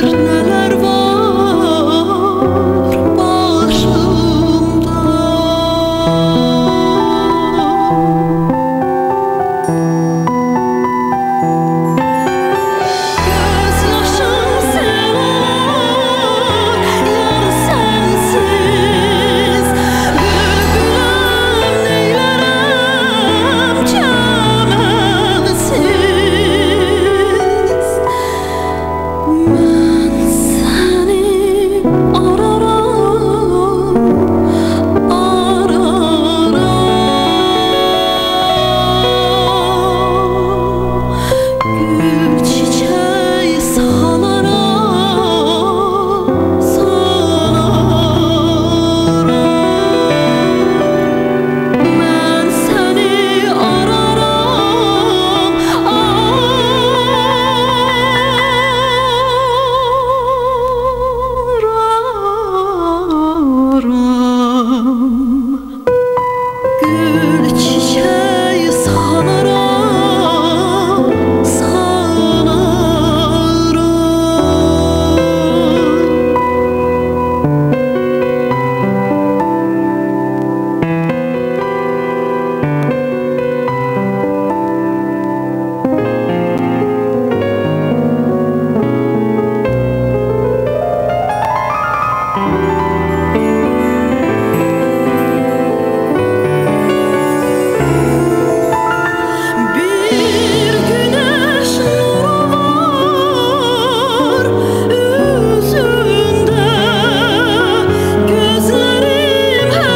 neler var başımda. Gözyaşım sever yar sensiz. Bülbülüm neylerem çəmənsiz. Ben seni ararım, ararım. Gül çiçeği salarım, salarım. Ben seni ararım, ararım. Gül çiçeği salarım, salarım. Bir güneş nuru var yüzünde, gözlerim her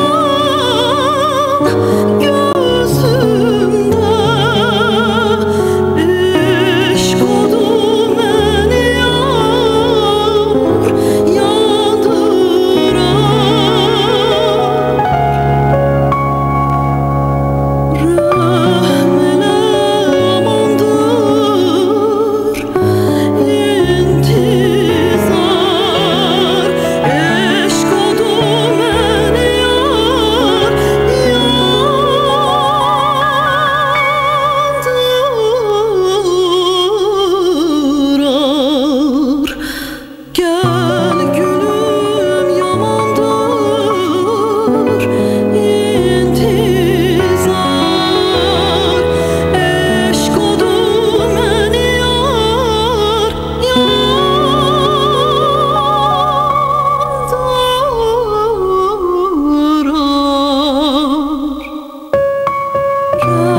zaman gözümde. İşq odu məni yar yandırar. Rəhm elə amandır intizar. Eşq odu məni yar yandırar. Gəl gülüm yamandır intizar. Eşq odu məni yar yandırar.